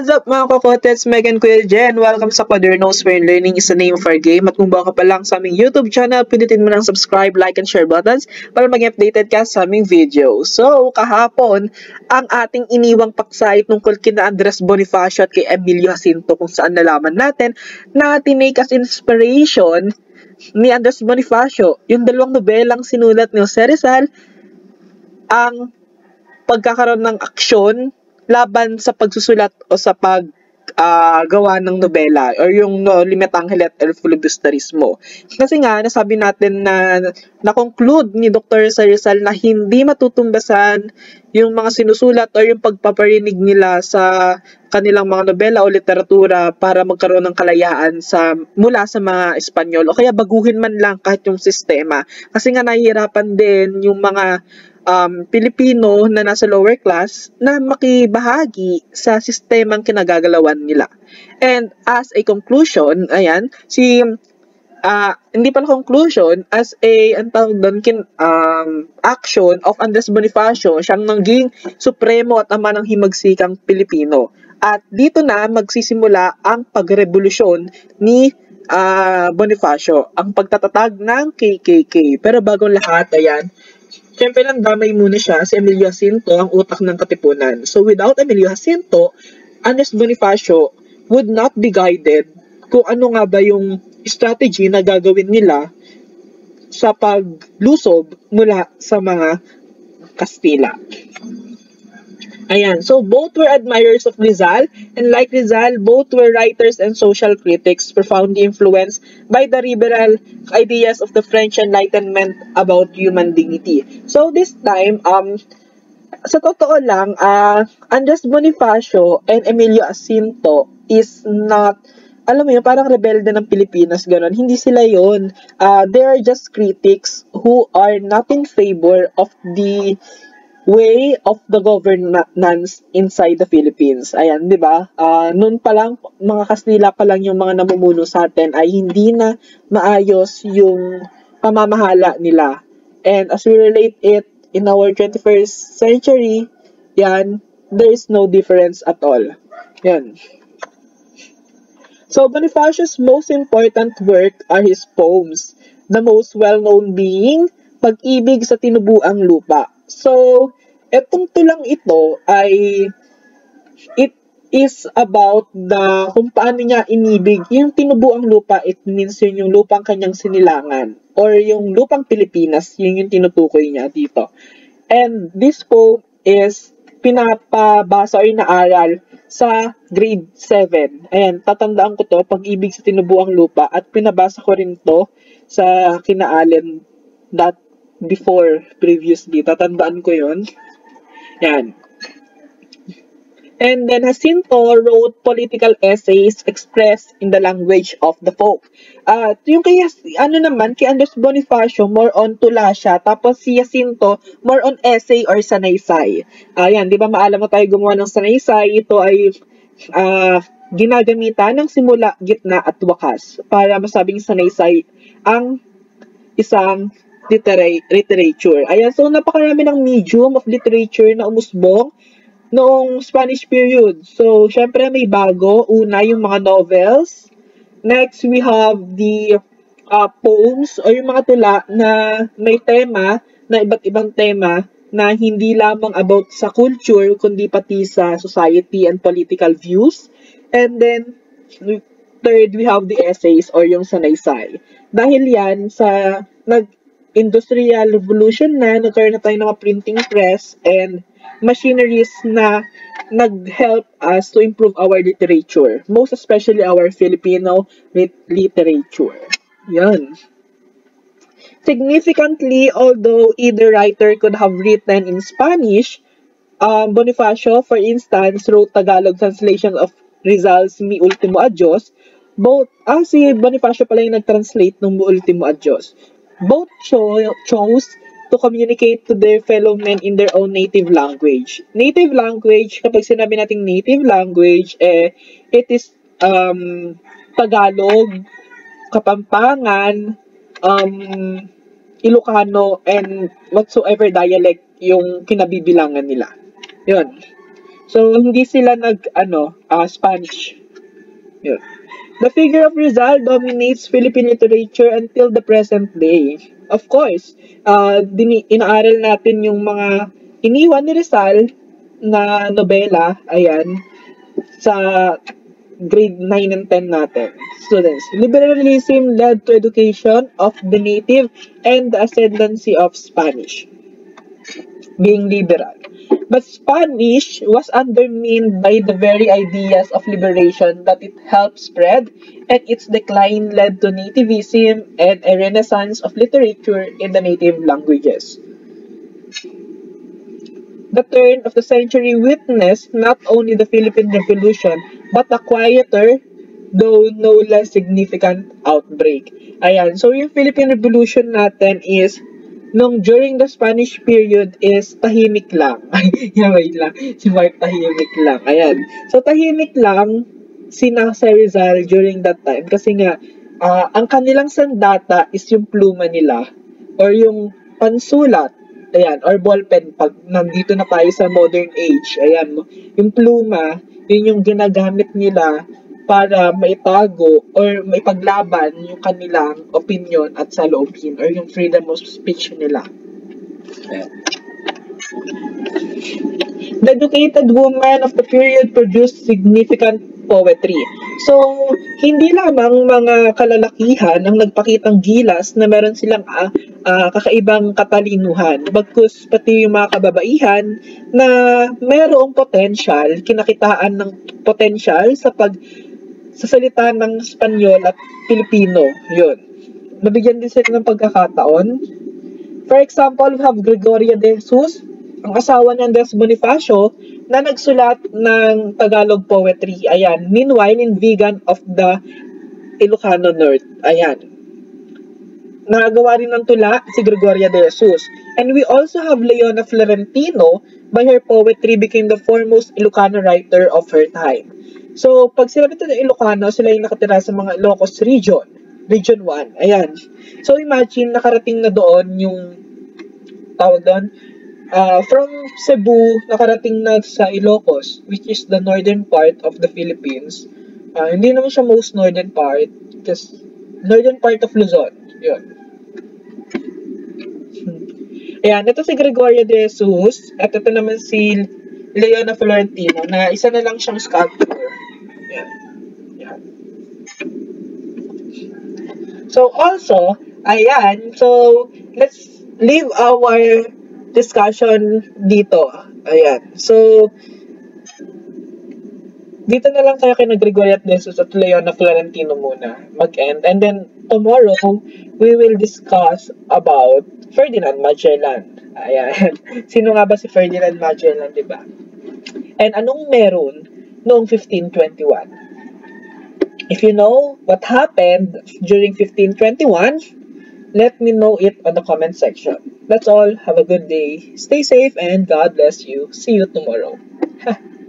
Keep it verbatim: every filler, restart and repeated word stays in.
What's up mga kokotets, Megan Kuya Jen. Welcome sa Quadernos, where learning is the name of our game. At kung baka pa lang sa aming YouTube channel, pindutin mo ng subscribe, like, and share buttons para maging updated ka sa aming video. So, kahapon, ang ating iniwang paksa tungkol kina Andres Bonifacio at kay Emilio Jacinto, kung saan nalaman natin na tinake as inspiration ni Andres Bonifacio yung dalawang nobelang sinulat ni Jose Rizal, ang pagkakaroon ng aksyon laban sa pagsusulat o sa pag uh, gawa ng nobela or yung no, Limitangel at El Filibusterismo. Kasi nga, nasabi natin na na-conclude ni Doctor Rizal na hindi matutumbasan yung mga sinusulat o yung pagpaparinig nila sa kanilang mga nobela o literatura para magkaroon ng kalayaan sa mula sa mga Espanyol o kaya baguhin man lang kahit yung sistema. Kasi nga nahihirapan din yung mga Um, Pilipino na nasa lower class na makibahagi sa sistemang kinagagalawan nila. And as a conclusion, ayan, si, uh, hindi pala conclusion, as a, ang tawag doon, kin, um, action of Andres Bonifacio, siyang naging supremo at ama ng himagsikang Pilipino. At dito na magsisimula ang pagrevolusyon ni uh, Bonifacio, ang pagtatatag ng K K K. Pero bagong lahat, ayan, siyempre lang damay muna siya si Emilio Jacinto, ang utak ng Katipunan. So without Emilio Jacinto, Andres Bonifacio would not be guided kung ano nga ba yung strategy na gagawin nila sa paglusob mula sa mga Kastila. Ayan, so both were admirers of Rizal, and like Rizal, both were writers and social critics profoundly influenced by the liberal ideas of the French Enlightenment about human dignity. So this time, um, sa totoo lang, uh, Andres Bonifacio and Emilio Jacinto is not, alam mo yun, parang rebelde ng Pilipinas, gano'n. Hindi sila yun. Uh, they are just critics who are not in favor of the way of the governance inside the Philippines. Ayan, di ba? Uh, noon pa lang, mga Kastila pa lang yung mga namumuno sa atin ay hindi na maayos yung pamamahala nila. And as we relate it in our twenty-first century, yan, there is no difference at all. Yan. So, Bonifacio's most important work are his poems, the most well-known being Pag-ibig sa Tinubuang Lupa. So, etong tulang ito ay it is about the kung paano niya inibig yung tinubuang lupa. It means yun yung lupang kanyang sinilangan or yung lupang Pilipinas, yun yung tinutukoy niya dito. And this poem is pinapabasa or inaaral sa grade seven. Ayan, tatandaan ko to, Pag-ibig sa Tinubuang Lupa, at pinabasa ko rin to sa kina-Allen that before, previously. Tatandaan ko yun. Yan. And then Jacinto wrote political essays expressed in the language of the folk. Uh, yung kay, ano naman, kay Andres Bonifacio, more on tula siya. Tapos si Jacinto, more on essay or sanaysay. Ayan, uh, di ba maalam mo tayo gumawa ng sanaysay? Ito ay uh, ginagamitan ng simula, gitna at wakas para masabing sanaysay ang isang literature. Ayan, so napakarami ng medium of literature na umusbong noong Spanish period. So, syempre may bago. Una, yung mga novels. Next, we have the uh, poems o yung mga tula na may tema, na iba't ibang tema na hindi lamang about sa culture, kundi pati sa society and political views. And then, third, we have the essays or yung sanaysay. Dahil yan, sa nag industrial revolution na, nagkaroon na tayo ng mga printing press and machineries na nag-help us to improve our literature. Most especially our Filipino lit literature. Yan. Significantly, although either writer could have written in Spanish, um, Bonifacio, for instance, wrote Tagalog translation of Rizal's Mi Ultimo Adios. Both, ah, si Bonifacio pala yung nag-translate ng Mi Ultimo Adios. Both cho chose to communicate to their fellow men in their own native language. Native language, kapag sinabi nating native language, eh, it is um, Tagalog, Kapampangan, um, Ilocano, and whatsoever dialect yung kinabibilangan nila. Yun. So, hindi sila nag, ano, uh, Spanish. Yun. The figure of Rizal dominates Philippine literature until the present day. Of course, uh, dini- inaaral natin yung mga iniwan ni Rizal na nobela, ayan, sa grade nine and ten natin. Students, liberalism led to education of the native and the ascendancy of Spanish, being liberal. But Spanish was undermined by the very ideas of liberation that it helped spread, and its decline led to nativism and a renaissance of literature in the native languages. The turn of the century witnessed not only the Philippine Revolution, but a quieter, though no less significant outbreak. Ayan, so yung Philippine Revolution natin is nung during the Spanish period is tahimik lang. Yeah, wait lang. Si Mark tahimik lang. Ayan. So, tahimik lang si Nasa Rizal during that time. Kasi nga, uh, ang kanilang sandata is yung pluma nila or yung pansulat. Ayan. Or ballpen pag nandito na tayo sa modern age. Ayan. Yung pluma, yun yung ginagamit nila para maitago or maipaglaban yung kanilang opinion at saloobin or yung freedom of speech nila. The educated women of the period produced significant poetry. So, hindi lamang mga kalalakihan ang nagpakitang gilas na meron silang uh, uh, kakaibang katalinuhan, bagkus pati yung mga kababaihan na mayroong potential, kinakitaan ng potential sa pag sa salita ng Espanyol at Pilipino. Yun. Nabigyan din sila ng pagkakataon. For example, we have Gregoria de Jesus, ang asawa ng Andres Bonifacio, na nagsulat ng Tagalog poetry. Ayan. Meanwhile, in Vegan of the Ilocano North. Ayan. Nagawa rin ng tula si Gregoria de Jesus. And we also have Leona Florentino, by her poetry became the foremost Ilocano writer of her time. So, pag sinabi ito ng Ilocano, sila yung nakatira sa mga Ilocos region. Region one. Ayan. So, imagine, nakarating na doon yung tawag doon. Uh, from Cebu, nakarating na sa Ilocos, which is the northern part of the Philippines. Uh, hindi naman siya most northern part, just northern part of Luzon. Yun. Ayan, ito si Gregoria de Jesus, at ito naman si Leona Florentino, na isa na lang siyang sculptor. Ayan. Ayan. So, also, ayan, so, let's leave our discussion dito. Ayan. So, dito na lang tayo kay Gregoria de Jesus at Leona Florentino muna mag-end. And then, tomorrow, we will discuss about Ferdinand Magellan. Ayan. Sino nga ba si Ferdinand Magellan, di ba? And anong meron noong fifteen twenty-one? If you know what happened during fifteen twenty-one, let me know it on the comment section. That's all. Have a good day. Stay safe and God bless you. See you tomorrow.